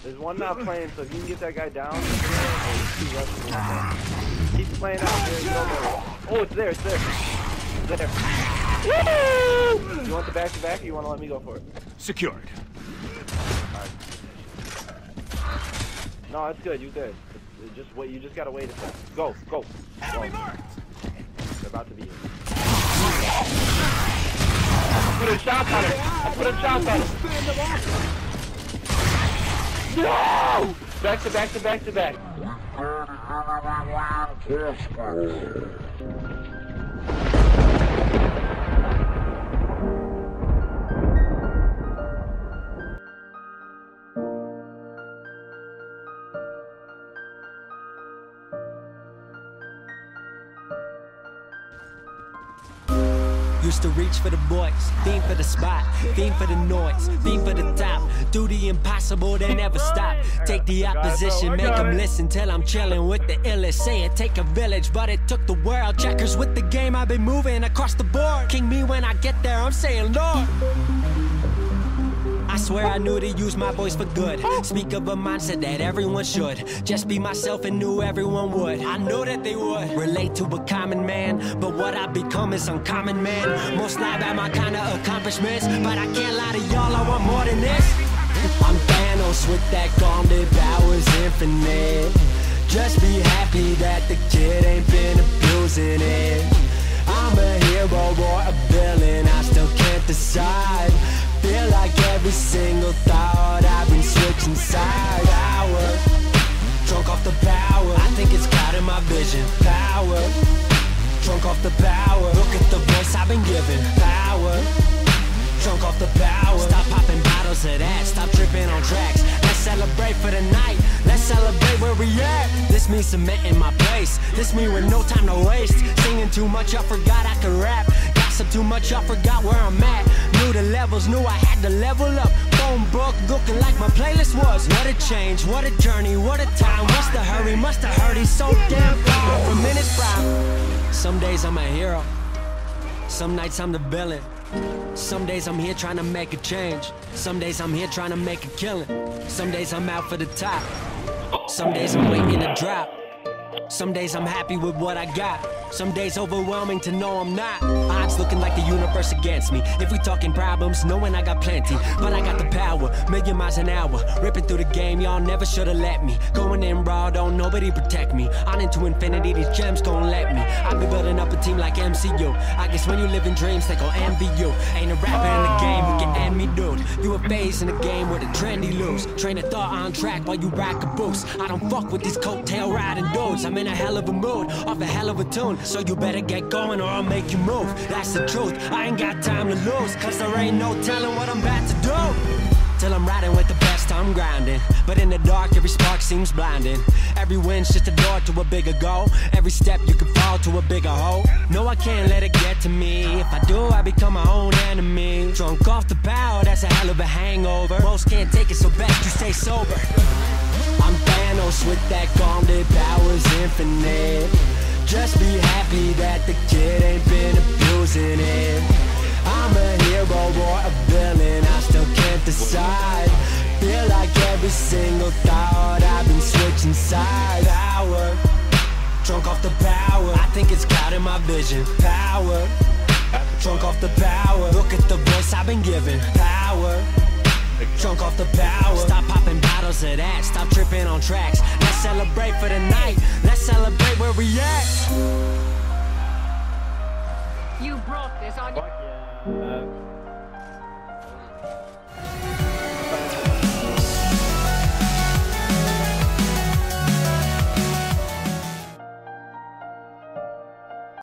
There's one not playing, so if you can get that guy down, keep playing out there. Oh, it's there, it's there. It's there. Woo! You want the back-to-back, or you want to let me go for it? Secured. Right. No, it's good. You good. Just wait. You just gotta wait a second. Go, go. Enemy marked. They're about to be in. Put a shot on it. I put a shot on it. No! Back to back to back to back. Used to reach for the boys, fiend for the spot, fiend for the noise, fiend for the top. Do the impossible, they never stop. Take the opposition, make them listen till I'm chilling with the illest. Say it take a village, but it took the world. Checkers with the game, I've been moving across the board. King me when I get there, I'm saying Lord. I swear I knew to use my voice for good. Speak of a mindset that everyone should. Just be myself and knew everyone would. I knew that they would relate to a common man, but what I become is uncommon, man. Most lie about my kind of accomplishments, but I can't lie to y'all, I want more than this. I'm Thanos with that gauntlet, powers infinite. Just be happy that the kid ain't been abusing it. I'm a hero or a villain, I still can't decide. Feel like every single thought I've been switching sides. Power, drunk off the power. I think it's clouding my vision. Power, drunk off the power. Look at the voice I've been given. Power, drunk off the power. Stop popping bottles of that, stop tripping on tracks. Let's celebrate for the night, let's celebrate where we at. This means cementing my place, this means with no time to waste. Singing too much, I forgot I could rap. Gossip too much, I forgot where I'm at. Knew the levels, knew I had to level up. Phone book looking like my playlist was. What a change, what a journey, what a time. What's the hurry, must have heard he's so damn far. From minutes proud. Some days I'm a hero, some nights I'm the villain. Some days I'm here trying to make a change. Some days I'm here trying to make a killing. Some days I'm out for the top. Some days I'm waiting to drop. Some days I'm happy with what I got. Some days overwhelming to know I'm not. Odds looking like the universe against me. If we talking problems, knowing I got plenty. But I got the power, million miles an hour. Ripping through the game, y'all never should've let me. Going in raw, don't nobody protect me. On into infinity, these gems gon' let me. I be building up a team like MCU. I guess when you live in dreams, they gon' envy you. Ain't a rapper in the game who can end me, dude. You a phase in the game where the trendy lose. Train of thought on track while you rock a boost. I don't fuck with these coattail riding dudes. I'm in a hell of a mood, off a hell of a tune. So you better get going or I'll make you move. That's the truth, I ain't got time to lose. Cause there ain't no telling what I'm about to do. Till I'm riding with the best, I'm grinding. But in the dark, every spark seems blinding. Every win's just a door to a bigger goal. Every step you can fall to a bigger hole. No, I can't let it get to me. If I do, I become my own enemy. Drunk off the power, that's a hell of a hangover. Most can't take it, so best you stay sober. I'm Thanos with that gauntlet, powers infinite. Just be happy that the kid ain't been abusing it. I'm a hero or a villain, I still can't decide. Feel like every single thought I've been switching sides. Power, drunk off the power. I think it's clouding my vision. Power, drunk off the power. Look at the voice I've been given. Power, drunk off the power. Stop popping bottles of that, stop tripping on tracks. Let's celebrate for the night, let's celebrate where we at. You brought this on your... Fuck yeah.